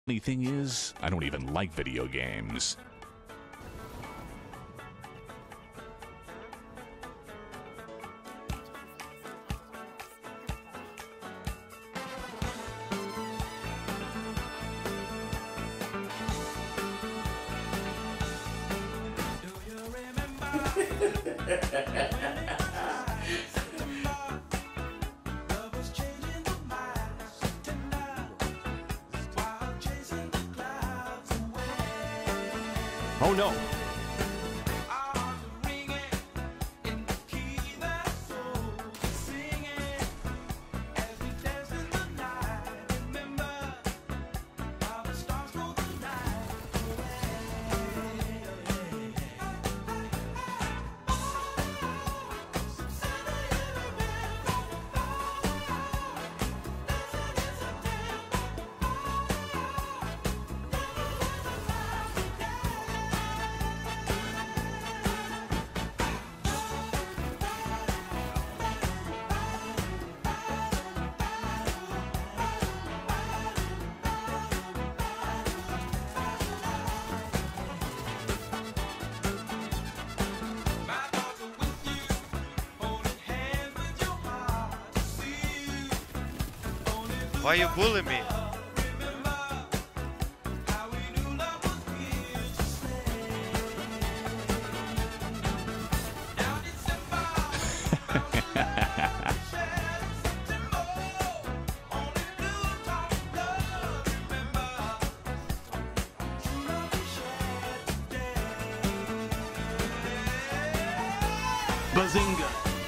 Funny thing is, I don't even like video games. Oh no! Why you bullying me? Bazinga!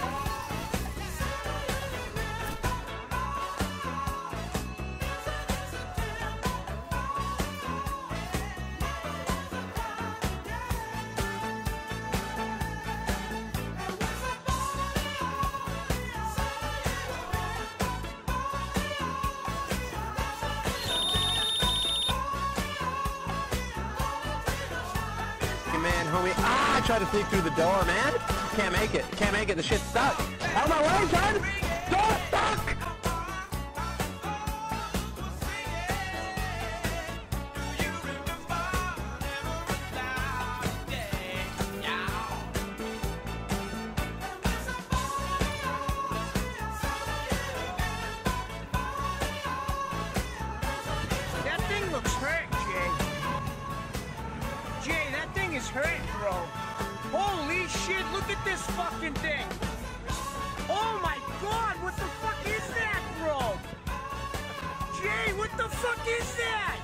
Man, homie. Ah, I tried to sneak through the door, man. Can't make it. Can't make it. The shit's stuck. Out of my way, son! Door stuck! That thing looks hurt, Jay. Jay, that thing is hurt, bro. Holy shit, look at this fucking thing. Oh my god, what the fuck is that, bro? Jay, what the fuck is that?